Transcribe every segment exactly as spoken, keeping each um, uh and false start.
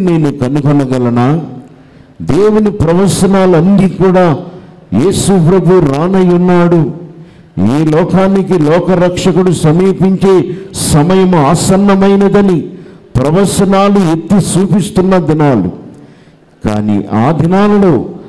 నేను కనుగొనగలనా? దేవుని ప్రవచనాలన్నీ కూడా యేసు ప్రభు రానయ్యున్నాడు, ఈ లోకానికి లోకరక్షకుడు సమీపించే సమయం ఆసన్నమైనదని ప్రవచనాలు ఎత్తి చూపిస్తున్న దినాలు. కానీ ఆ దినాలలో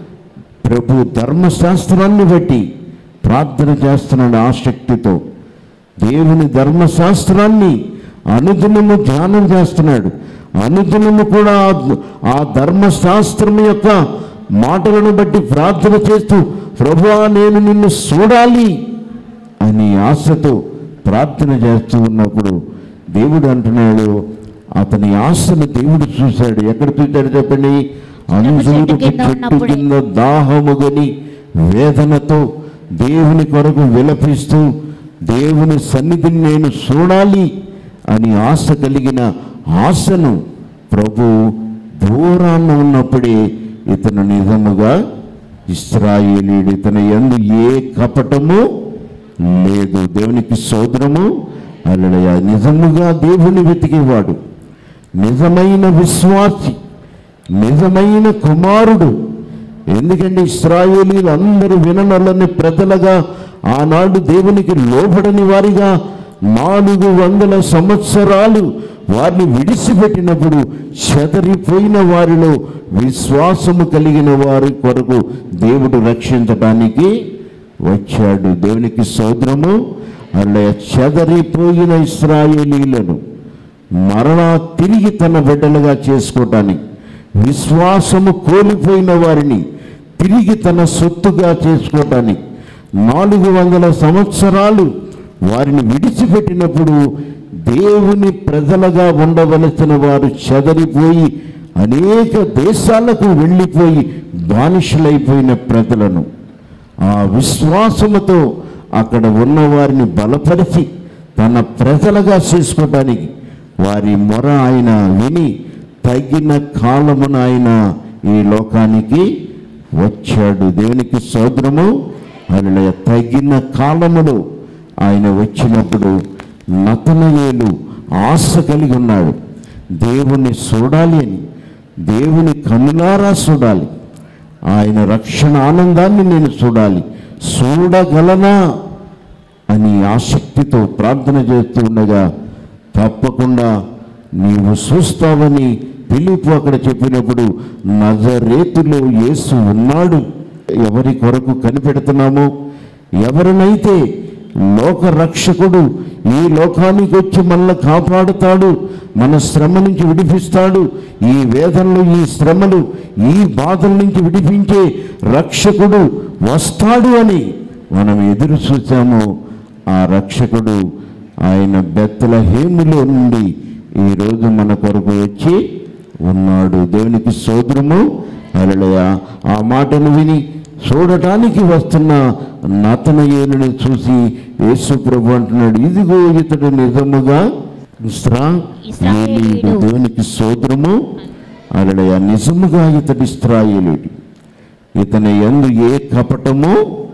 ప్రభు ధర్మశాస్త్రాన్ని బట్టి ప్రార్థన చేస్తున్నాడు ఆసక్తితో. దేవుని ధర్మశాస్త్రాన్ని అనుదినము ధ్యానం చేస్తున్నాడు. అనుదినము కూడా ఆ ధర్మశాస్త్రం యొక్క మాటలను బట్టి ప్రార్థన చేస్తూ, ప్రభువా నేను నిన్ను చూడాలి అని ఆశతో ప్రార్థన చేస్తూ ఉన్నప్పుడు దేవుడు అంటున్నాడు, అతని ఆశను దేవుడు చూశాడు. ఎక్కడ చూశాడు చెప్పండి? అంజూరపు చెట్టు కింద దాహముగని వేదనతో దేవుని కొరకు విలపిస్తూ, దేవుని సన్నిధిని నేను చూడాలి అని ఆశ కలిగిన ఆశను ప్రభు దూరాన్న ఉన్నప్పుడే ఇతను నిజముగా ఇశ్రాయేలీయుడు, ఇతని యందు ఏ కపటము లేదు. దేవునికి స్తోత్రము. హల్లెలూయా. నిజముగా దేవుని వెతికేవాడు, నిజమైన విశ్వాసి, నిజమైన కుమారుడు. ఎందుకంటే ఇశ్రాయేలీయులు అందరూ విననొల్లని ప్రజలుగా ఆనాడు దేవునికి లోబడని వారిగా నాలుగు వందల సంవత్సరాలు వారిని విడిచిపెట్టినప్పుడు చెదరిపోయిన వారిలో విశ్వాసము కలిగిన వారి కొరకు దేవుడు రక్షించడానికి వచ్చాడు. దేవునికి స్తోత్రము. అలా చెదరిపోయిన ఇశ్రాయేలీయులను మరలా తిరిగి తన బిడ్డలుగా చేసుకోవటానికి, విశ్వాసము కోల్పోయిన వారిని తిరిగి తన సొత్తుగా చేసుకోవటానికి నాలుగు వందల సంవత్సరాలు వారిని విడిచిపెట్టినప్పుడు దేవుని ప్రజలుగా ఉండవలసిన వారు చెదరిపోయి అనేక దేశాలకు వెళ్ళిపోయి బానిసలైపోయిన ప్రజలను ఆ విశ్వాసముతో అక్కడ ఉన్న వారిని బలపరిచి తన ప్రజలుగా చేసుకోవటానికి వారి మొర ఆయన విని తగిన కాలమున ఆయన ఈ లోకానికి వచ్చాడు. దేవునికి స్తోత్రము. హల్లెలూయా. తగిన కాలములో ఆయన వచ్చినప్పుడు నతనయేలు ఆశ కలిగి ఉన్నాడు, దేవుని చూడాలి అని. దేవుని కనులారా చూడాలి, ఆయన రక్షణ ఆనందాన్ని నేను చూడాలి, చూడగలనా అని ఆసక్తితో ప్రార్థన చేస్తూ ఉండగా, తప్పకుండా నీవు చూస్తావని ఫిలిప్పు అక్కడ చెప్పినప్పుడు నజరేతులో యేసు ఉన్నాడు. ఎవరి కొరకు కనిపెడుతున్నామో, ఎవరినైతే లోక రక్షకుడు ఈ లోకానికి వచ్చి మనల్ని కాపాడుతాడు, మన శ్రమ నుంచి విడిపిస్తాడు, ఈ వేదనలు, ఈ శ్రమలు, ఈ బాధల నుంచి విడిపించే రక్షకుడు వస్తాడు అని మనం ఎదురు చూసాము. ఆ రక్షకుడు ఆయన బెత్లెహేములో నుండి ఈరోజు మన కొరకు వచ్చి ఉన్నాడు. దేవునికి స్తోత్రము. హల్లెలూయా. ఆ మాటను విని చూడటానికి వస్తున్న నతనయేలుని చూసి యేసు ప్రభు అంటున్నాడు, ఇదిగో ఇతడు నిజముగా ఇశ్రాయేలీయుడు. దేవునికి స్తోత్రము. హల్లెలూయా. నిజముగా ఇతడు ఇశ్రాయేలీయుడు, ఇతని యందు ఏ కపటము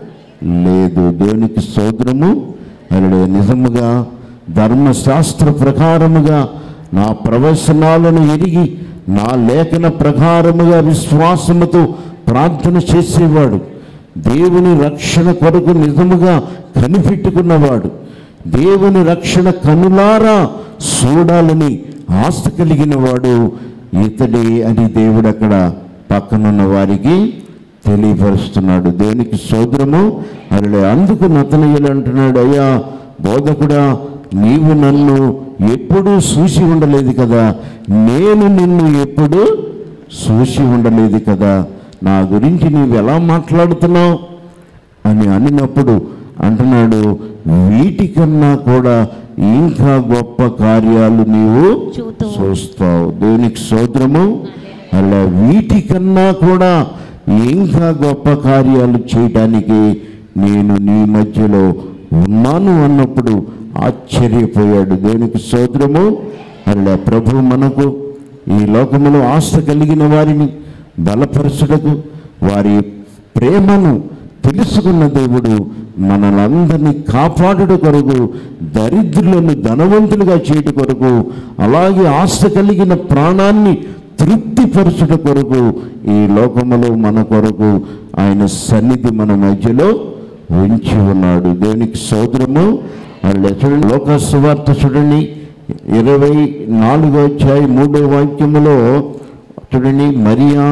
లేదు. దేవునికి స్తోత్రము. హల్లెలూయా. నిజముగా ధర్మశాస్త్ర ప్రకారముగా నా ప్రవచనాలను ఎరిగి నా లేఖన ప్రకారముగా విశ్వాసముతో ప్రార్థన చేసేవాడు, దేవుని రక్షణ కొరకు నిజముగా కనిపెట్టుకున్నవాడు, దేవుని రక్షణ కనులారా చూడాలని ఆశ కలిగిన వాడు ఇతడే అని దేవుడు అక్కడ పక్కనున్న వారికి తెలియపరుస్తున్నాడు. దేవునికి స్తోత్రము. అలా అందుకు నతనయేలు అంటున్నాడు, అయ్యా బోధకుడా, నీవు నన్ను ఎప్పుడూ చూసి ఉండలేదు కదా, నేను నిన్ను ఎప్పుడు చూసి ఉండలేదు కదా, నా గురించి నీవు ఎలా మాట్లాడుతున్నావు అని అనినప్పుడు అంటున్నాడు, వీటికన్నా కూడా ఇంకా గొప్ప కార్యాలు నీవు చూస్తావు. దేవునికి స్తోత్రము. అలా వీటికన్నా కూడా ఇంకా గొప్ప కార్యాలు చేయటానికి నేను నీ మధ్యలో ఉన్నాను అన్నప్పుడు ఆశ్చర్యపోయాడు. దేవునికి స్తోత్రము. అలా ప్రభు మనకు ఈ లోకములో ఆశ కలిగిన వారిని బలపరచుటకు, వారి ప్రేమను తెలుసుకున్న దేవుడు మనలందరినీ కాపాడుట కొరకు, దరిద్రులను ధనవంతులుగా చేయట కొరకు, అలాగే ఆశ కలిగిన ప్రాణాన్ని తృప్తిపరచుట కొరకు ఈ లోకములో మన కొరకు ఆయన సన్నిధి మన మధ్యలో ఉంచి ఉన్నాడు. దేవునికి స్తోత్రము. చూడండి, లోక సువార్త చూడండి, ఇరవై నాలుగో అధ్యాయం మూడో వాక్యములో చూడండి, మరియా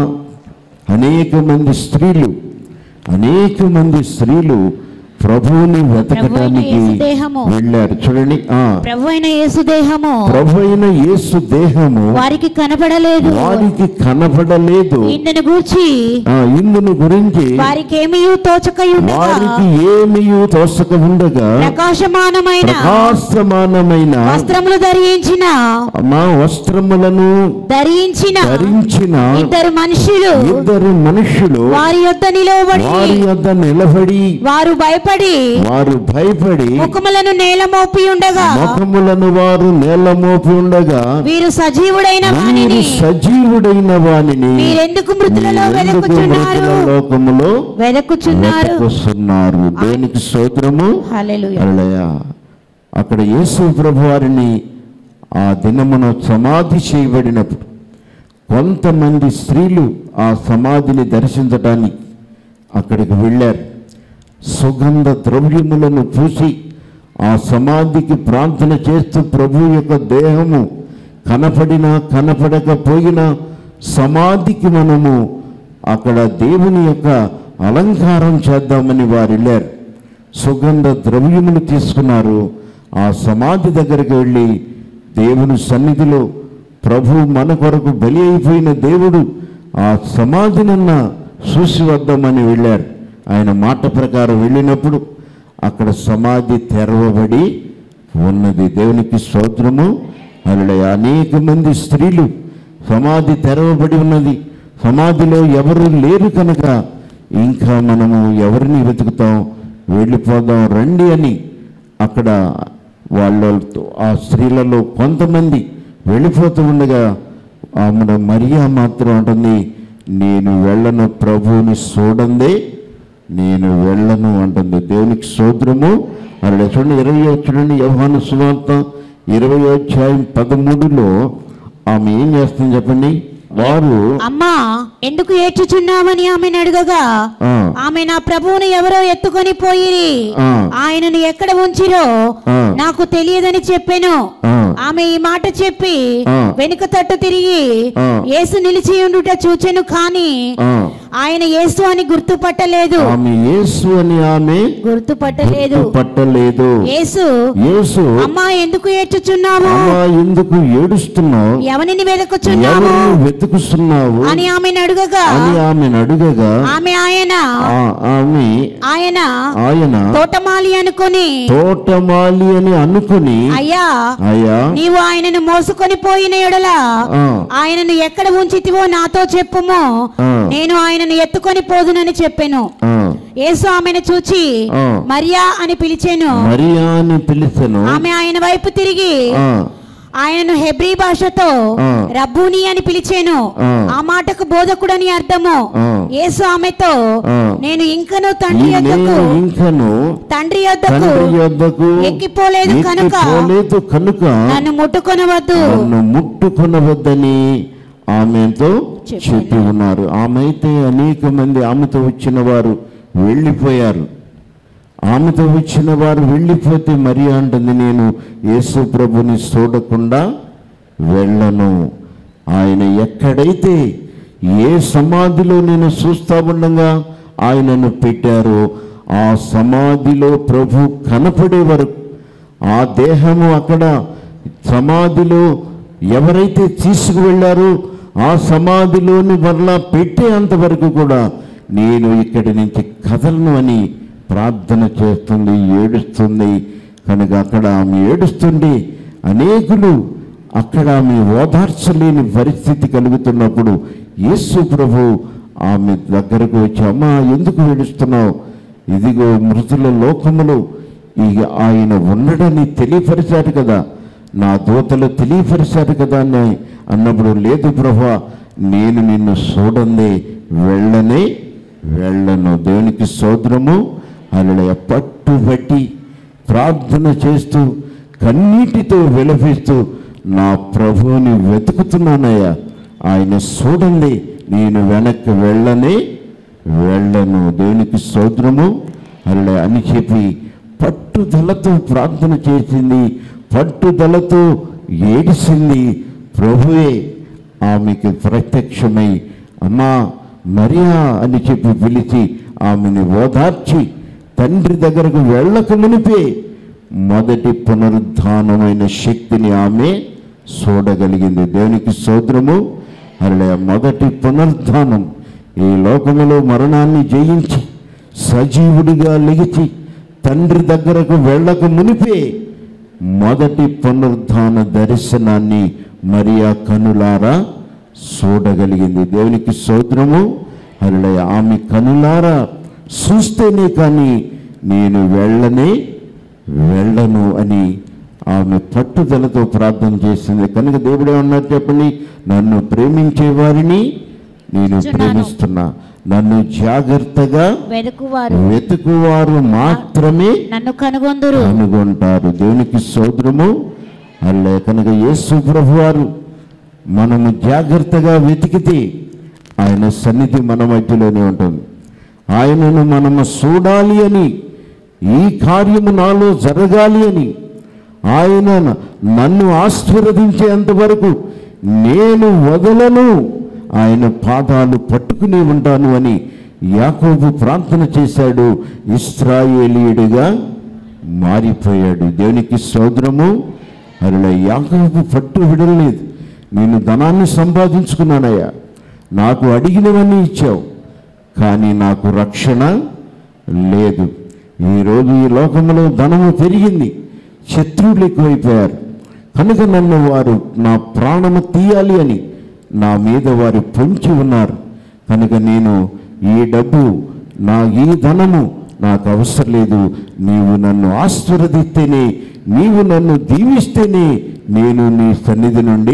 అనేక మంది స్త్రీలు అనేక మంది స్త్రీలు ప్రభువుని వెతకటానికి వెళ్ళారు. చూడండి, ఆ ప్రభు అయిన యేసు దేహము ప్రభు అయిన యేసు దేహము వారికి కనబడలేదు వారికి కనబడలేదు ఇందును గురించి ఇందును గురించి వారికి ఏమీ తోచకయుండగా వారికి ఏమీ తోచక ఉండగా ప్రకాశమానమైన ప్రకాశమానమైన వస్త్రములు ధరించిన మా వస్త్రములను ధరించిన ధరించిన ఇద్దరు మనుషులు ఇద్దరు మనుషులు వారి యొద్ద నిలబడి వారి యొద్ద నిలబడి వారు భయపడి వారు భయపడి ముఖములను నేల మోపి ఉండగా ముఖములను వారు నేల మోపి ఉండగా వీరు సజీవుడైన వానిని సజీవుడైన వానిని మీరెందుకు మృతులలో వెదకుచున్నారు లోకములో వెదకుచున్నారు. దేనికి స్తోత్రము. హల్లెలూయా. అక్కడ యేసు ప్రభు వారిని ఆ దినమున సమాధి చేయబడినప్పుడు కొంతమంది స్త్రీలు ఆ సమాధిని దర్శించడానికి అక్కడికి వెళ్ళారు. సుగంధ ద్రవ్యములను పూసి ఆ సమాధికి ప్రార్థన చేస్తూ ప్రభు యొక్క దేహము కనపడినా కనపడకపోయినా సమాధికి మనము అక్కడ దేవుని యొక్క అలంకారం చేద్దామని వారు వెళ్ళారు. సుగంధ ద్రవ్యములు తీసుకున్నారు. ఆ సమాధి దగ్గరికి వెళ్ళి దేవుని సన్నిధిలో ప్రభు మన కొరకు బలి అయిపోయిన దేవుడు ఆ సమాధినన్న చూసి వద్దామని వెళ్ళారు. ఆయన మాట ప్రకారం వెళ్ళినప్పుడు అక్కడ సమాధి తెరవబడి ఉన్నది. దేవునికి స్తోత్రము. హల్లెలూయా. అనేక మంది స్త్రీలు సమాధి తెరవబడి ఉన్నది. సమాధిలో ఎవరు లేరు కనుక ఇంకా మనము ఎవరిని వెతుకుతాం, వెళ్ళిపోదాం రండి అని అక్కడ వాళ్ళతో ఆ స్త్రీలలో కొంతమంది వెళ్ళిపోతూ ఉండగా ఆమె మరియా మాత్రం అంటుంది, నేను వెళ్ళను, ప్రభువుని చూడందే నేను వెళ్ళను అంటుంది. దేవునికి స్తోత్రము. అలా చూడండి, ఇరవై చూడండి యోహాను సువార్త ఇరవై అధ్యాయం పదమూడులో ఆమె ఏం చేస్తుంది చెప్పండి. వారు అమ్మా ఎందుకు ఏడ్చుచున్నామని ఆమెను అడగగా ఆమె నా ప్రభువును ఎవరో ఎత్తుకొని పోయిరి, ఆయనను ఎక్కడ ఉంచిరో నాకు తెలియదని చెప్పాను. ఆమె ఈ మాట చెప్పి వెనుక తట్టు తిరిగి యేసు నిలిచి ఉండుట చూచెను, కానీ ఆయన యేసు అని గుర్తుపట్టలేదు. ఆమె యేసు అని ఆమె గుర్తుపట్టలేదు పట్టలేదు. యేసు యేసు అమ్మా ఎందుకు ఏడ్చుచున్నావు, అమ్మా ఎందుకు ఏడుస్తున్నావు, ఎవరిని వెతుకుచున్నావు వెతుకుతున్నావు అని ఆమెను అడుగగా అని ఆమెను అడుగగా ఆమె ఆయన ఆమె ఆయన ఆయన తోటమాలి అనుకొని తోటమాలి అని అనుకుని అయ్యా అయ్యా నీవు ఆయనను మోసుకొని పోయిన ఎడల ఆయనను ఎక్కడ ఉంచితివో నాతో చెప్పుము, నేను ఆయనను ఎత్తుకొని పోదునని చెప్పాను. యేసు ఆమెను చూచి మరియా అని పిలిచెను. మరియా అని పిలిచెను. ఆమె ఆయన వైపు తిరిగి ఆయనను హెబ్రీ భాషతో రబ్బూని అని పిలిచెను. ఆ మాటకు బోధకుడని అర్థము. యేసు ఆమెతో నేను ఇంకను తండ్రి యొద్దకు ఇంకను తండ్రి యొద్దకు ఎక్కిపోలేదు కనుక కనుక నన్ను ముట్టుకొనవద్దు నన్ను ముట్టుకొనవద్దని ఆమెతో చెప్పి ఉన్నారు. ఆమె అయితే అనేక మంది ఆమెతో వచ్చిన వారు వెళ్ళిపోయారు. ఆమెతో వచ్చిన వారు వెళ్ళిపోతే మరి అంటుంది, నేను యేసు ప్రభుని చూడకుండా వెళ్ళను. ఆయన ఎక్కడైతే ఏ సమాధిలో నేను చూస్తా ఉండగా ఆయనను పెట్టారో ఆ సమాధిలో ప్రభు కనపడే వరకు, ఆ దేహము అక్కడ సమాధిలో ఎవరైతే తీసుకువెళ్ళారో ఆ సమాధిలోని మరలా పెట్టేంతవరకు కూడా నేను ఇక్కడి నుంచి కదలను అని ప్రార్థన చేస్తుంది, ఏడుస్తుంది. కనుక అక్కడ ఆమె ఏడుస్తుంది. అనేకులు అక్కడ ఆమె ఓదార్చలేని పరిస్థితి కలుగుతున్నప్పుడు యేసు ప్రభు ఆమె దగ్గరకు వచ్చి, అమ్మా ఎందుకు ఏడుస్తున్నావు, ఇదిగో మృతుల లోకములో ఇక ఆయన ఉండడని తెలియపరిచారు కదా, నా దూతలు తెలియపరిచారు కదా అని అన్నప్పుడు, లేదు ప్రభువా నేను నిన్ను చూడందే వెళ్ళనే వెళ్ళను. దేవునికి స్తోత్రము. హల్లెలూయా. పట్టుబట్టి ప్రార్థన చేస్తూ కన్నీటితో విలపిస్తూ నా ప్రభువుని వెతుకుతున్నానయ్యా, ఆయన చూడండి, నేను వెనక్కి వెళ్ళనే వెళ్ళను. దేవునికి స్తోత్రము అలా అని చెప్పి పట్టుదలతో ప్రార్థన చేసింది, పట్టుదలతో ఏడిసింది. ప్రభువే ఆమెకి ప్రత్యక్షమై అమ్మా మరియా అని చెప్పి పిలిచి ఆమెని ఓదార్చి తండ్రి దగ్గరకు వెళ్ళక మునిపే మొదటి పునరుద్ధానమైన శక్తిని ఆమె చూడగలిగింది. దేవునికి స్తోత్రము అలా మొదటి పునరుద్ధానం ఈ లోకములో మరణాన్ని జయించి సజీవుడిగా లెగిచి తండ్రి దగ్గరకు వెళ్ళక మునిపే మొదటి పునరుద్ధాన దర్శనాన్ని మరియా కనులారా చూడగలిగింది. దేవునికి స్తోత్రము అలా ఆమె కనులారా చూస్తేనే కానీ నేను వెళ్ళనే వెళ్ళను అని ఆమె పట్టుదలతో ప్రార్థన చేసింది. కనుక దేవుడే ఉన్నారు చెప్పండి, నన్ను ప్రేమించే వారిని నేను ప్రేమిస్తున్నా, నన్ను జాగ్రత్తగా వెతుకువారు వెతుకువారు మాత్రమే నన్ను కనుగొందురు కనుగొంటారు. దేవునికి స్తోత్రము అల్లే. కనుక యేసు ప్రభువారు మనము జాగ్రత్తగా వెతికితే ఆయన సన్నిధి మన మధ్యలోనే ఉంటుంది. ఆయనను మనము చూడాలి అని, ఈ కార్యము నాలో జరగాలి అని, ఆయన నన్ను ఆశీర్వదించేంత వరకు నేను వదలను, ఆయన పాదాలు పట్టుకుని ఉంటాను అని యాకోబు ప్రార్థన చేశాడు. ఇశ్రాయేలీయుడిగా మారిపోయాడు. దేవునికి స్తోత్రము అలా. యాకోబు పట్టు విడలేదు. నేను ధనాన్ని సంపాదించుకున్నానయ్యా, నాకు అడిగినవన్నీ ఇచ్చావు, కానీ నాకు రక్షణ లేదు. ఈరోజు ఈ లోకంలో ధనము పెరిగింది, శత్రువులు ఎక్కువైపోయారు. కనుక నన్ను వారు నా ప్రాణము తీయాలి అని నా మీద వారు పొంచి ఉన్నారు. కనుక నేను ఈ డబ్బు, నా ఈ ధనము నాకు అవసరం లేదు. నీవు నన్ను ఆశీర్వదిస్తేనే, నీవు నన్ను దీవిస్తేనే నేను నీ సన్నిధి నుండి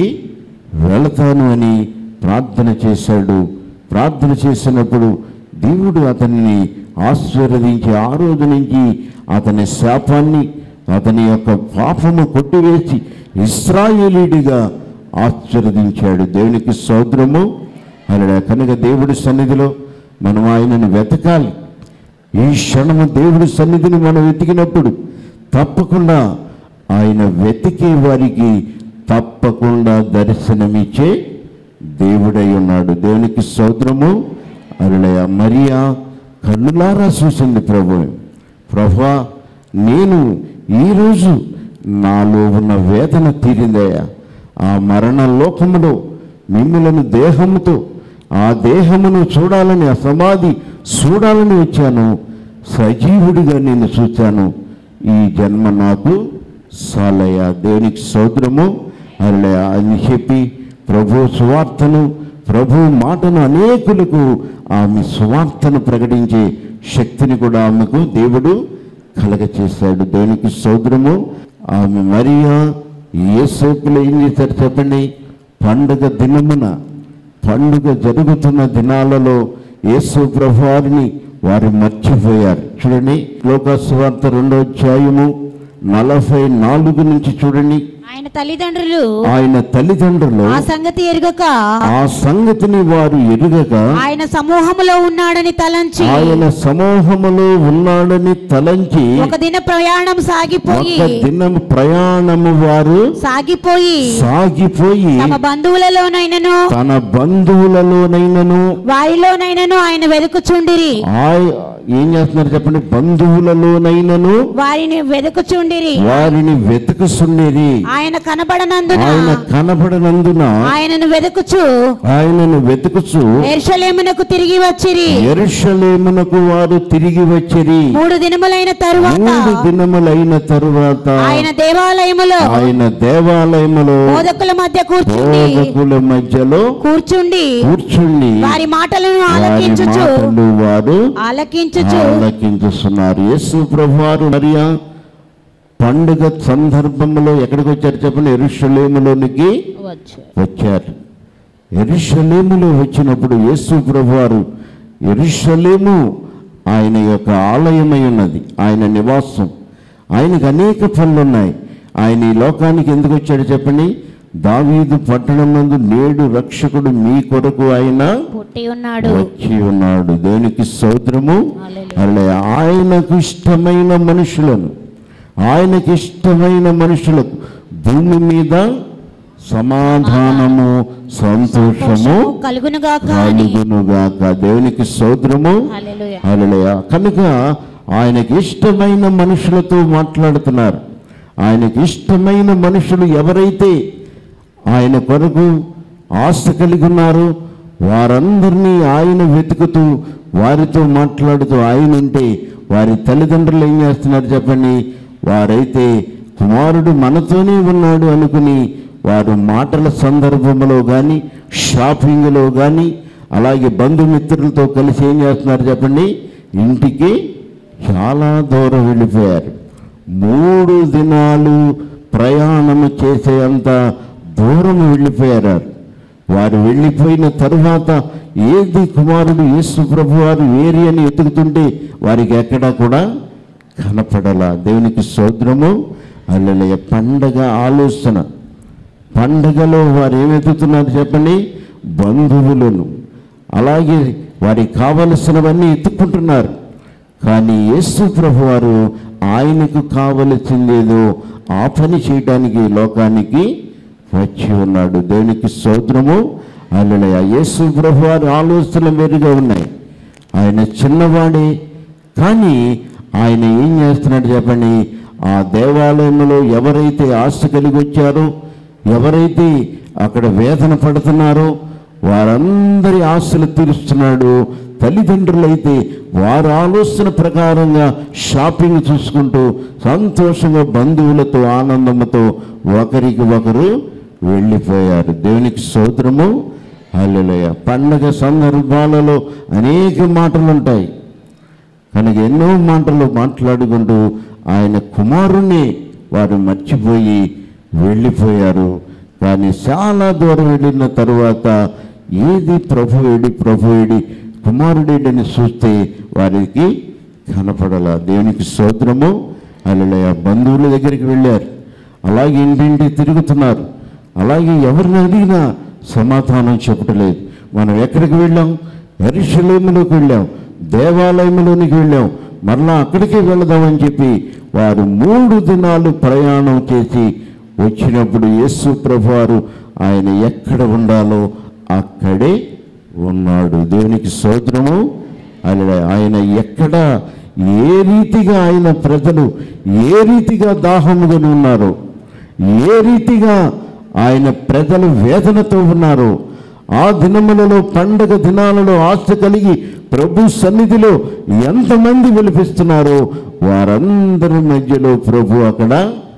వెళతాను అని ప్రార్థన చేశాడు. ప్రార్థన చేసినప్పుడు దేవుడు అతన్ని ఆశీర్వదించి ఆ రోజు నుంచి అతని శాపాన్ని, అతని యొక్క పాపము కొట్టివేసి ఇశ్రాయేలీయుడిగా ఆశీర్వదించాడు. దేవునికి స్తోత్రము అలా. కనుక దేవుడి సన్నిధిలో మనం ఆయనను వెతకాలి. ఈ క్షణము దేవుడి సన్నిధిని మనం వెతికినప్పుడు తప్పకుండా ఆయన వెతికే వారికి తప్పకుండా దర్శనమిచ్చే దేవుడై ఉన్నాడు. దేవునికి స్తోత్రము అలా. మరియా కన్నులారా చూసింది ప్రభు. ప్రభువా, నేను ఈరోజు నాలో ఉన్న వేదన తీరిందయ్యా. ఆ మరణ లోకములో మిమ్ములను దేహముతో, ఆ దేహమును చూడాలని, ఆ సమాధి చూడాలని వచ్చాను. సజీవుడిగా నేను చూచాను. ఈ జన్మ నాకు సాలయ్య. దేవునికి స్తోత్రము అలా అని చెప్పి ప్రభు సువార్తను, ప్రభు మాటను అనేకులకు ఆమె సువార్తను ప్రకటించే శక్తిని కూడా ఆమెకు దేవుడు కలగచేశాడు. దేవునికి స్తోత్రము. ఆమె మరియా యేసుకులు ఏం చేశారు చెప్పండి? పండుగ దినమున, పండుగ జరుగుతున్న దినాలలో యేసు ప్రభువారిని వారు మర్చిపోయారు. చూడండి, లోకా సువార్త రెండో అధ్యాయము నలభై నాలుగు నుంచి చూడండి. ఆయన తల్లిదండ్రులు ఆయన తల్లిదండ్రులు ఆ సంగతి ఎరుగక, ఆ సంగతిని వారు ఎరుగక ఆయన సమూహములో ఉన్నాడని తలంచి, ఆయన సమూహములో ఉన్నాడని తలంచి ఒక దిన ప్రయాణం సాగిపోయి, ఒక దినం ప్రయాణము వారు సాగిపోయి సాగిపోయి తమ బంధువులలోనైనను తన బంధువులలోనైనను వారిలోనైనను ఆయన వెతుకుచుండిరి. ఏం చేస్తున్నారు చెప్పండి? బంధువులలోనైనను వారిని వెతుకుచుండిరి. వారిని వెతుకుచుండిరి. ఆయన కనబడనందున ఆయన కనబడనందున ఆయనను వెతుకుచు ఆయనను వెతుకుచు యెరూషలేమునకు తిరిగి వచ్చిరి. యెరూషలేమునకు వారు తిరిగి వచ్చిరి. మూడు దినములైన తరువాత మూడు దినములైన తరువాత ఆయన దేవాలయములో ఆయన దేవాలయములో బోధకుల మధ్య కూర్చుండి బోధకుల మధ్యలో కూర్చుండి కూర్చుండి వారి మాటలను వారి ఆలకించుచు మాటలు వారు ఆలకించుచు ఆలకించుస్తున్నారు. యేసు ప్రభువారు మరియా పండుగ సందర్భంలో ఎక్కడికి వచ్చారు చెప్పండి? యెరూషలేములోనికి వచ్చారు. యెరూషలేములో వచ్చినప్పుడు యేసు ప్రభువారు, యెరూషలేము ఆయన యొక్క ఆలయమై ఉన్నది, ఆయన నివాసం. ఆయనకు అనేక పనులు ఉన్నాయి. ఆయన ఈ లోకానికి ఎందుకు వచ్చాడు చెప్పండి? దావీదు పట్టణమందు నేడు రక్షకుడు మీ కొరకు ఆయన పుట్టి ఉన్నాడు, వచ్చి ఉన్నాడు. దేవునికి స్తోత్రము. హల్లెలూయా. ఆయనకు ఇష్టమైన మనుషులను, ఆయనకి ఇష్టమైన మనుషులకు భూమి మీద సమాధానము సంతోషము కలుగునుగాక కలుగునుగాక. దేవునికి స్తోత్రము. హల్లెలూయా. హల్లెలూయా. కనుక ఆయనకి ఇష్టమైన మనుషులతో మాట్లాడుతున్నారు. ఆయనకి ఇష్టమైన మనుషులు ఎవరైతే ఆయన కొరకు ఆశ కలిగి ఉన్నారో వారందరినీ ఆయన వెతుకుతూ వారితో మాట్లాడుతూ ఆయన ఉంటే వారి తల్లిదండ్రులు ఏం చేస్తున్నారు చెప్పండి? వారైతే కుమారుడు మనతోనే ఉన్నాడు అనుకుని వారు మాటల సందర్భంలో కానీ షాపింగ్లో కానీ అలాగే బంధుమిత్రులతో కలిసి ఏం చేస్తున్నారు చెప్పండి? ఇంటికి చాలా దూరం వెళ్ళిపోయారు. మూడు దినాలు ప్రయాణము చేసే అంత దూరం వెళ్ళిపోయారు. వారు వెళ్ళిపోయిన తరువాత ఏది కుమారుడు యేసు ప్రభు వారు వేరి అని ఎతుకుతుంటే వారికి ఎక్కడా కూడా కనపడలా. దేవునికి స్తోత్రము. హల్లెలూయా. పండగ ఆలోచన, పండగలో వారు ఏం ఎత్తుతున్నారు చెప్పండి? బంధువులను, అలాగే వారికి కావలసినవన్నీ ఎత్తుకుంటున్నారు. కానీ యేసు ప్రభు వారు ఆయనకు కావలసిందేదో ఆ పని చేయడానికి లోకానికి వచ్చి ఉన్నాడు. దేవునికి స్తోత్రము. హల్లెలూయా. యేసు ప్రభు వారి ఆలోచనలు మెరుగా ఉన్నాయి. ఆయన చిన్నవాడే, కానీ ఆయన ఏం చేస్తున్నాడు చెప్పండి? ఆ దేవాలయంలో ఎవరైతే ఆశ కలిగి వచ్చారో, ఎవరైతే అక్కడ వేదన పడుతున్నారో వారందరి ఆశలు తీరుస్తున్నాడు. తల్లిదండ్రులైతే వారి ఆలోచన ప్రకారంగా షాపింగ్ చూసుకుంటూ సంతోషంగా బంధువులతో ఆనందంతో ఒకరికి ఒకరు వెళ్ళిపోయారు. దేవునికి స్తోత్రము. హల్లెలూయా. పండగ సందర్భాలలో అనేక మాటలు ఉంటాయి కనుక ఎన్నో మాటలు మాట్లాడుకుంటూ ఆయన కుమారుణ్ణి వారు మర్చిపోయి వెళ్ళిపోయారు. కానీ చాలా దూరం వెళ్ళిన తరువాత ఏది ప్రభు ఏడి ప్రభు ఏడి కుమారుడేడని చూస్తే వారికి కనపడలా. దేవునికి స్తోత్రము. హల్లెలూయా. బంధువుల దగ్గరికి వెళ్ళారు, అలాగే ఇంటింటి తిరుగుతున్నారు, అలాగే ఎవరిని అడిగినా సమాధానం చెప్పట్లేదు. మనం ఎక్కడికి వెళ్ళాం? యెరూషలేములోకి వెళ్ళాం, దేవాలయంలోనికి వెళ్ళాం, మరలా అక్కడికి వెళదామని చెప్పి వారు మూడు దినాలు ప్రయాణం చేసి వచ్చినప్పుడు యేసు ప్రభువారు ఆయన ఎక్కడ ఉండాలో అక్కడే ఉన్నాడు. దేవునికి స్తోత్రము. హల్లెలూయా. ఆయన ఎక్కడ ఏ రీతిగా ఆయన ప్రజలు ఏ రీతిగా దాహముగా ఉన్నారో, ఏ రీతిగా ఆయన ప్రజలు వేదనతో ఉన్నారో, ఆ దినములలో పండగ దినాలలో ఆశ కలిగి ప్రభు సన్నిధిలో ఎంతమంది విలిపిస్తున్నారో వారందరి మధ్యలో ప్రభు అక్కడ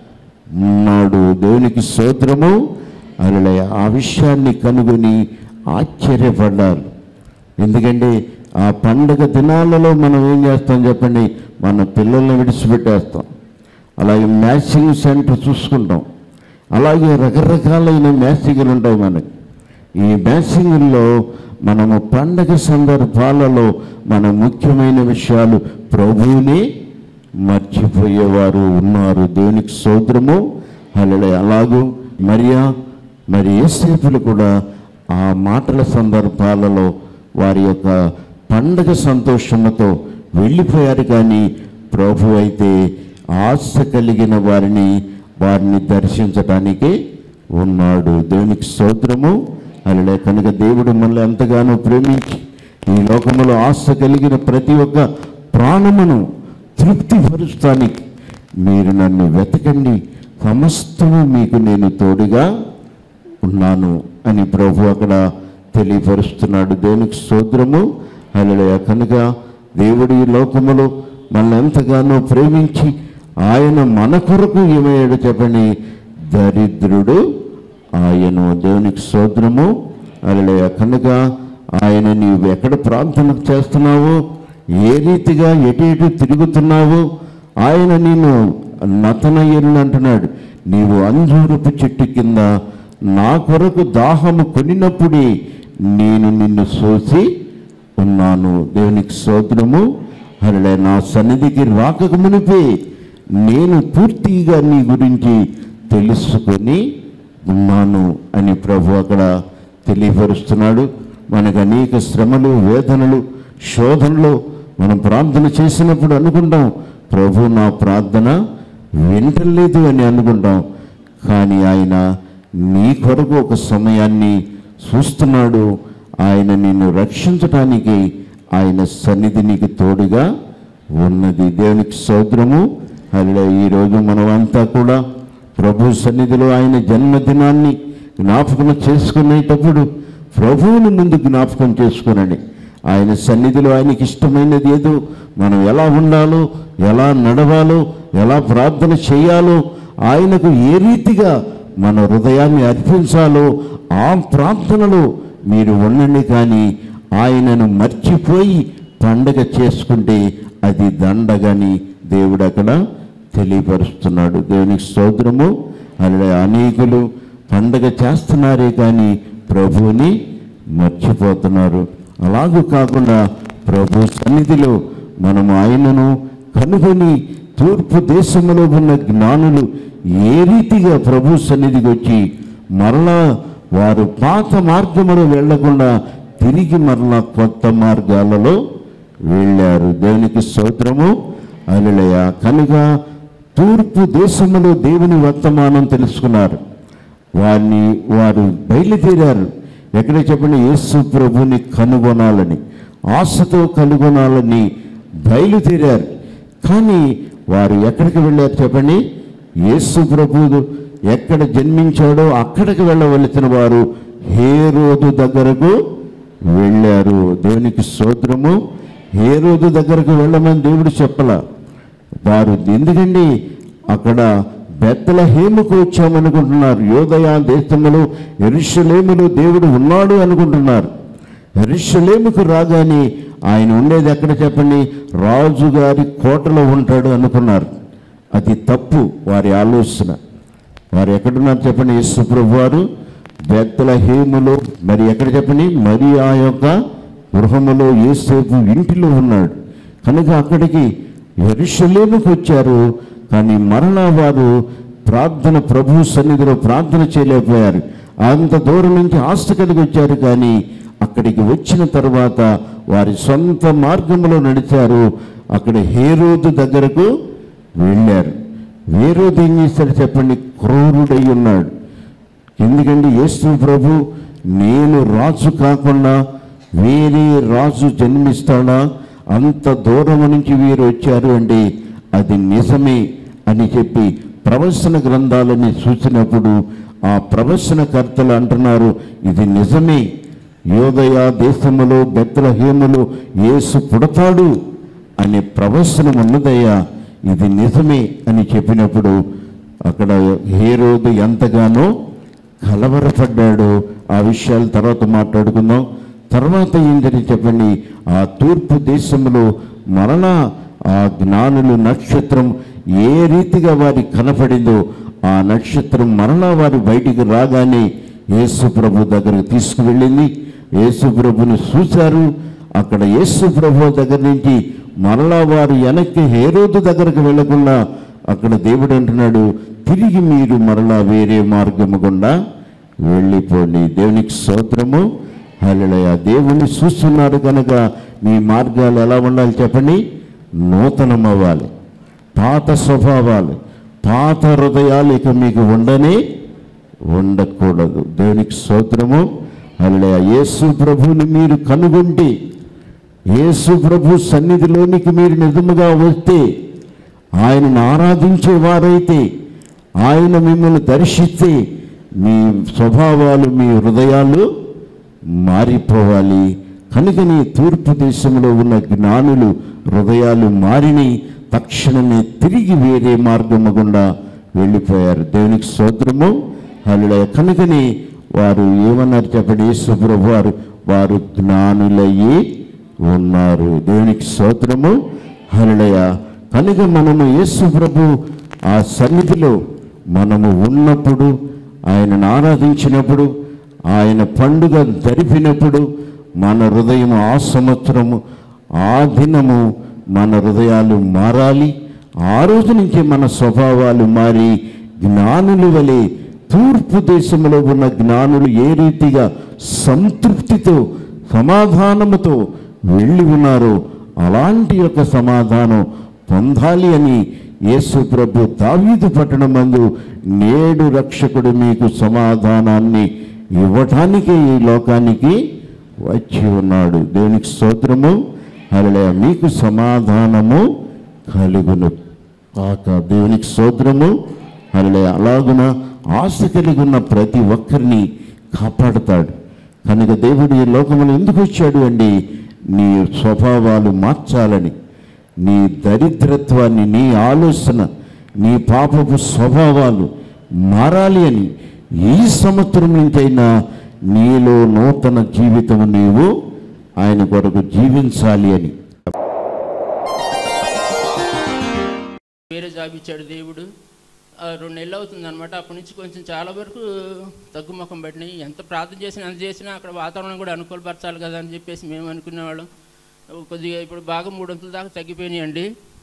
ఉన్నాడు. దేవునికి స్తోత్రము. హల్లెలూయా. ఆ విషయాన్ని కనుగొని ఆశ్చర్యపడ్డారు. ఎందుకంటే ఆ పండగ దినాలలో మనం ఏం చేస్తాం చెప్పండి? మన పిల్లల్ని విడిచిపెట్టేస్తాం, అలాగే మ్యాచింగ్ సెంటర్ చూసుకుంటాం, అలాగే రకరకాలైన మ్యాచింగ్లు ఉంటాయి మనకి. ఈ మ్యాచింగ్లో మనము పండగ సందర్భాలలో మన ముఖ్యమైన విషయాలు ప్రభువుని మర్చిపోయేవారు ఉన్నారు. దేవునికి స్తోత్రము. హల్లెలూయా. అలాగూ మరియా మరి యోసేపులు కూడా ఆ మాటల సందర్భాలలో వారి యొక్క పండగ సంతోషముతో వెళ్ళిపోయారు. కానీ ప్రభు అయితే ఆశ కలిగిన వారిని వారిని దర్శించటానికి ఉన్నాడు. దేవునికి స్తోత్రము. హల్లెలూయా. కనుక దేవుడు మనల్ని ఎంతగానో ప్రేమించి ఈ లోకములో ఆశ కలిగిన ప్రతి ఒక్క ప్రాణమును తృప్తిపరుస్తానికి మీరు నన్ను వెతకండి, సమస్తము మీకు నేను తోడుగా ఉన్నాను అని ప్రభు అక్కడ తెలియపరుస్తున్నాడు. దేవునికి స్తోత్రము. హల్లెలూయా. కనుక దేవుడు ఈ లోకములో మనల్ని ఎంతగానో ప్రేమించి ఆయన మన కొరకు ఏమయ్యాడు చెప్పండి? దరిద్రుడు ఆయను. దేవునికి స్తోత్రము. హల్లెలూయా. కనుక ఆయన నీవు ఎక్కడ ప్రార్థన చేస్తున్నావో, ఏ రీతిగా ఎటు ఎటు తిరుగుతున్నావో ఆయన నిన్ను నతనయ్యను అంటున్నాడు. నీవు అంజూరపు చెట్టు కింద నా కొరకు దాహము కొనినప్పుడే నేను నిన్ను సోసి ఉన్నాను. దేవునికి స్తోత్రము. హల్లెలూయా. నా సన్నిధికి రాకక మునిపే నేను పూర్తిగా నీ గురించి తెలుసుకొని ఉన్నాను అని ప్రభు అక్కడ తెలియపరుస్తున్నాడు. మనకు అనేక శ్రమలు, వేదనలు, శోధనలు మనం ప్రార్థన చేసినప్పుడు అనుకుంటాం, ప్రభు నా ప్రార్థన వింటలేదు అని అనుకుంటాం. కానీ ఆయన నీ కొరకు ఒక సమయాన్ని చూస్తున్నాడు. ఆయన నిన్ను రక్షించటానికి ఆయన సన్నిధి నీకు తోడుగా ఉన్నది. దేవునికి స్తోత్రము. అలా ఈరోజు మనమంతా కూడా ప్రభు సన్నిధిలో ఆయన జన్మదినాన్ని జ్ఞాపకం చేసుకునేటప్పుడు ప్రభువుని ముందు జ్ఞాపకం చేసుకునండి. ఆయన సన్నిధిలో ఆయనకి ఇష్టమైనది ఏదో, మనం ఎలా ఉండాలో, ఎలా నడవాలో, ఎలా ప్రార్థన చేయాలో, ఆయనకు ఏ రీతిగా మన హృదయాన్ని అర్పించాలో ఆ ప్రార్థనలో మీరు ఉండండి. కానీ ఆయనను మర్చిపోయి పండగ చేసుకుంటే అది దండగని దేవుడు అక్కడ తెలియపరుస్తున్నాడు. దేవునికి స్తోత్రము. అలా అనేకులు పండగ చేస్తున్నారే కానీ ప్రభువుని మర్చిపోతున్నారు. అలాగూ కాకుండా ప్రభు సన్నిధిలో మనము ఆయనను కనుగొని, తూర్పు దేశంలో ఉన్న జ్ఞానులు ఏ రీతిగా ప్రభు సన్నిధికి వచ్చి మరలా వారు పాత మార్గములో వెళ్లకుండా తిరిగి మరలా కొత్త మార్గాలలో వెళ్ళారు. దేవునికి స్తోత్రము. హల్లెలూయా. కనుక తూర్పు దేశంలో దేవుని వర్తమానం తెలుసుకున్నారు. వారిని వారు బయలుదేరారు. ఎక్కడ చెప్పండి, యేసు ప్రభుని కనుగొనాలని, ఆశతో కనుగొనాలని బయలుదేరారు. కానీ వారు ఎక్కడికి వెళ్ళారు చెప్పండి? యేసు ప్రభు ఎక్కడ జన్మించాడో అక్కడికి వెళ్ళవలసిన వారు హేరోదు దగ్గరకు వెళ్ళారు. దేవునికి స్తోత్రము. హేరోదు దగ్గరకు వెళ్ళమని దేవుడు చెప్పలా. వారు ఎందుకండి అక్కడ బెత్లెహేముకు వచ్చామనుకుంటున్నారు. యోదయ దేశములో యెరూషలేములో దేవుడు ఉన్నాడు అనుకుంటున్నారు. యెరూషలేముకు రాగానే ఆయన ఉండేది ఎక్కడ చెప్పండి? రాజుగారి కోటలో ఉంటాడు అనుకున్నారు. అది తప్పు వారి ఆలోచన. వారు ఎక్కడున్నారు చెప్పండి? యేసు ప్రభు వారు బెత్లెహేములో, మరి ఎక్కడ చెప్పండి? మరి ఆ యొక్క గృహములో యేసేపు ఇంటిలో ఉన్నాడు. కనుక అక్కడికి యెరూషలేముకు వచ్చారు. కానీ మరలా వారు ప్రార్థన, ప్రభు సన్నిధిలో ప్రార్థన చేయలేకపోయారు. అంత దూరం నుంచి ఆస్తి కలిగి వచ్చారు. కానీ అక్కడికి వచ్చిన తర్వాత వారి సొంత మార్గంలో నడిచారు. అక్కడ హేరోదు దగ్గరకు వెళ్ళారు. హేరోదు ఏం చేశారు చెప్పండి? క్రూరుడై ఉన్నాడు. ఎందుకంటే యేసు ప్రభు నేను రాజు కాకుండా వేరే రాజు జన్మిస్తాడా? అంత దూరం నుంచి వీరు వచ్చారు అంటే అది నిజమే అని చెప్పి ప్రవచన గ్రంథాలని చూసినప్పుడు ఆ ప్రవచనకర్తలు అంటున్నారు, ఇది నిజమే, యోదయ దేశములో బెత్లెహేములో యేసు పుడతాడు అనే ప్రవచనం ఉన్నదయ్యా, ఇది నిజమే అని చెప్పినప్పుడు అక్కడ హేరోదు ఎంతగానో కలవరపడ్డాడు. ఆ విషయాలు తర్వాత మాట్లాడుకుందాం. తర్వాత ఏంటని చెప్పండి? ఆ తూర్పు దేశంలో మరలా ఆ జ్ఞానులు నక్షత్రం ఏ రీతిగా వారికి కనపడిందో ఆ నక్షత్రం మరలా వారి బయటికి రాగానే యేసు ప్రభు దగ్గరకు తీసుకువెళ్ళింది. యేసు ప్రభుని చూశారు. అక్కడ యేసు ప్రభు దగ్గర నుంచి మరలా వారు వెనక్కి హేరోదు దగ్గరకు వెళ్లకుండా అక్కడ దేవుడు అంటున్నాడు, తిరిగి మీరు మరలా వేరే మార్గము గుండా వెళ్ళిపోండి. దేవునికి స్తోత్రము. హల్లెలూయా. దేవుణ్ణి చూస్తున్నారు కనుక మీ మార్గాలు ఎలా ఉండాలి చెప్పండి? నూతనం అవ్వాలి. పాత స్వభావాలు, పాత హృదయాలు ఇక మీకు ఉండనే ఉండకూడదు. దేవునికి స్తోత్రము. హల్లెలూయా. యేసు ప్రభువుని మీరు కనుగొంటే, యేసు ప్రభు సన్నిధిలోనికి మీరు నిజముగా వస్తే, ఆయనను ఆరాధించేవారైతే, ఆయన మిమ్మల్ని దర్శిస్తే మీ స్వభావాలు, మీ హృదయాలు మారిపోవాలి. కనుకని తూర్పు దేశంలో ఉన్న జ్ఞానులు హృదయాలు మారిని తక్షణమే తిరిగి వేరే మార్గము గుండా వెళ్ళిపోయారు. దేవునికి స్తోత్రము. హల్లెలూయా. కనుకని వారు ఏమన్నారు చెప్పండి? యేసు ప్రభు వారు వారు జ్ఞానులయ్యి ఉన్నారు. దేవునికి స్తోత్రము. హల్లెలూయా. కనుక మనము యేసు ప్రభు ఆ సన్నిధిలో మనము ఉన్నప్పుడు, ఆయనను ఆరాధించినప్పుడు, ఆయన పండుగ జరిపినప్పుడు మన హృదయం ఆ సంవత్సరము, ఆ దినము మన హృదయాలు మారాలి. ఆ రోజు నుంచి మన స్వభావాలు మారి జ్ఞానుల వలె తూర్పు దేశంలో ఉన్న జ్ఞానులు ఏ రీతిగా సంతృప్తితో సమాధానముతో వెళ్ళి ఉన్నారో అలాంటి యొక్క సమాధానం పొందాలి అని యేసు ప్రభు దావీదు పట్టణమందు నేడు రక్షకుడు మీకు సమాధానాన్ని ఇవ్వటానికి ఈ లోకానికి వచ్చి ఉన్నాడు. దేవునికి స్తోత్రము. హల్లెలూయా. మీకు సమాధానము కలుగును కాక. దేవునికి స్తోత్రము. హల్లెలూయా. అలాగున ఆశ కలిగి ఉన్న ప్రతి ఒక్కరిని కాపాడుతాడు. కనుక దేవుడు ఈ లోకములో ఎందుకు వచ్చాడు అండి? నీ స్వభావాలు మార్చాలని, నీ దరిద్రత్వాన్ని, నీ ఆలోచన, నీ పాపపు స్వభావాలు మారాలి అని, ఈ సంవత్సరం నుంచైనా నీలో నూతన జీవితం నీవు ఆయన కొరకు జీవించాలి అని. వేరే జాబ్ ఇచ్చాడు దేవుడు. రెండు నెలలు అవుతుంది అనమాట. అప్పటి నుంచి కొంచెం చాలా వరకు తగ్గుముఖం పట్టినాయి. ఎంత ప్రార్థన చేసినా ఎంత చేసినా అక్కడ వాతావరణం కూడా అనుకూలపరచాలి కదా అని చెప్పేసి మేము అనుకునేవాళ్ళం. కొద్దిగా ఇప్పుడు బాగా మూడొంతుల దాకా తగ్గిపోయినాయండి.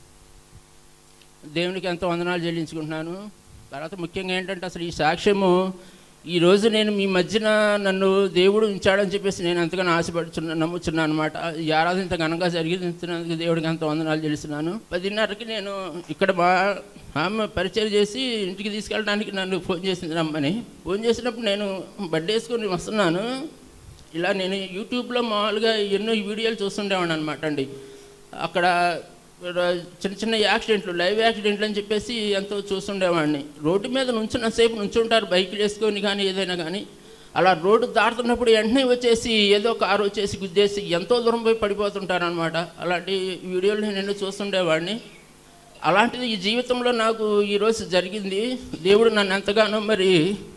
దేవునికి ఎంతో వందనాలు చెల్లించుకుంటున్నాను. తర్వాత ముఖ్యంగా ఏంటంటే అసలు ఈ సాక్ష్యము ఈరోజు నేను మీ మధ్యన నన్ను దేవుడు ఉంచాడని చెప్పేసి నేను ఎంతగానో ఆశపడుచున్నా నమ్ముచున్నాను అనమాట. ఈ ఆరాధన ఇంత ఘనంగా జరిగినందుకు దేవుడికి ఎంతో వందనాలు చెల్లిస్తున్నాను. పదిన్నరకి నేను ఇక్కడ మా ఆమె పరిచయం చేసి ఇంటికి తీసుకెళ్ళడానికి నన్ను ఫోన్ చేసింది రమ్మని. ఫోన్ చేసినప్పుడు నేను బర్త్డే వేసుకొని వస్తున్నాను. ఇలా నేను యూట్యూబ్లో మామూలుగా ఎన్నో వీడియోలు చూస్తుండేవాడిని అనమాట అండి. అక్కడ చిన్న చిన్న యాక్సిడెంట్లు, లైవ్ యాక్సిడెంట్లు అని చెప్పేసి ఎంతో చూస్తుండేవాడిని. రోడ్డు మీద నుంచున్నసేపు నుంచుంటారు బైకులు వేసుకొని కానీ ఏదైనా కానీ. అలా రోడ్డు దాటుతున్నప్పుడు వెంటనే వచ్చేసి ఏదో కారు వచ్చేసి గుద్దేసి ఎంతో దూరం పోయి పడిపోతుంటారు అనమాట. అలాంటి వీడియోలు నేను ఎన్నో చూస్తుండేవాడిని. అలాంటిది ఈ జీవితంలో నాకు ఈరోజు జరిగింది. దేవుడు నన్ను ఎంతగానో మరి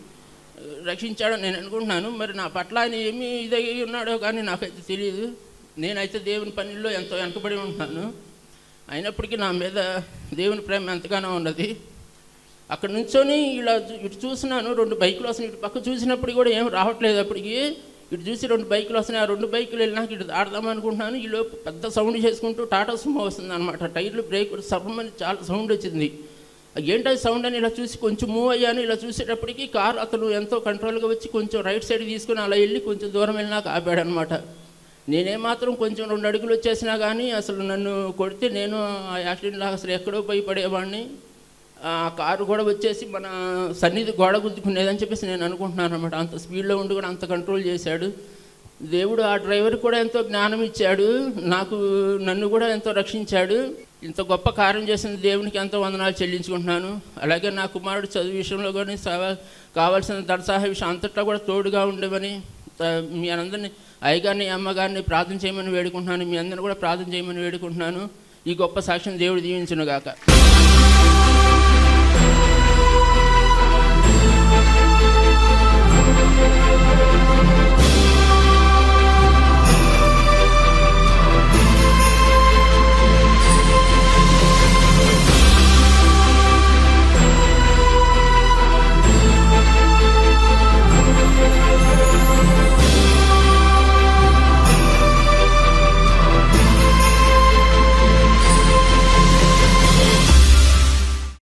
రక్షించాడని నేను అనుకుంటున్నాను. మరి నా పట్ల ఆయన ఏమి ఇదై ఉన్నాడో కానీ నాకైతే తెలియదు. నేనైతే దేవుని పనిలో ఎంతో వెనకబడి ఉంటున్నాను. అయినప్పటికీ నా మీద దేవుని ప్రేమ ఎంతగానో ఉన్నది. అక్కడ నుంచొని ఇలా ఇటు చూసినాను, రెండు బైకులు వస్తున్నాయి. ఇటు పక్క చూసినప్పుడు కూడా ఏం రావట్లేదు. అప్పటికి ఇటు చూసి రెండు బైకులు వస్తున్నాయి. ఆ రెండు బైకులు వెళ్ళినాక ఇటు ఆడదామనుకుంటున్నాను. ఈలోపు పెద్ద సౌండ్ చేసుకుంటూ టాటా సుమో వస్తుంది అనమాట. టైర్లు బ్రేక్ సర్వమని చాలా సౌండ్ వచ్చింది. ఏంటది సౌండ్ అని ఇలా చూసి కొంచెం మూవ్ అయ్యాను. ఇలా చూసేటప్పటికి కారు అతను ఎంతో కంట్రోల్గా వచ్చి కొంచెం రైట్ సైడ్ తీసుకుని అలా వెళ్ళి కొంచెం దూరం వెళ్ళినాక ఆపాడనమాట. నేనేమాత్రం కొంచెం రెండు అడుగులు వచ్చేసినా కానీ అసలు నన్ను కొడితే నేను ఆ యాక్సిడెంట్ లాగా అసలు ఎక్కడో పోయి పడేవాడిని. ఆ కారు కూడా వచ్చేసి మన సన్నిధి గోడ గుద్దుకునేదని చెప్పేసి నేను అనుకుంటున్నాను అనమాట. అంత స్పీడ్లో ఉండి కూడా అంత కంట్రోల్ చేశాడు దేవుడు. ఆ డ్రైవర్ కూడా ఎంతో జ్ఞానం ఇచ్చాడు నాకు, నన్ను కూడా ఎంతో రక్షించాడు. ఇంత గొప్ప కార్యం చేసిన దేవునికి ఎంతో వందనాలు చెల్లించుకుంటున్నాను. అలాగే నా కుమారుడు చదువు విషయంలో కానీ కావాల్సిన దర్శాహ విషయం అంతటా కూడా తోడుగా ఉండేవని మీ అందరినీ అయ్యగారిని అమ్మగారిని ప్రార్థన చేయమని వేడుకుంటున్నాను. మీ అందరిని కూడా ప్రార్థన చేయమని వేడుకుంటున్నాను. ఈ గొప్ప సాక్ష్యం దేవుడు దీవించును గాక.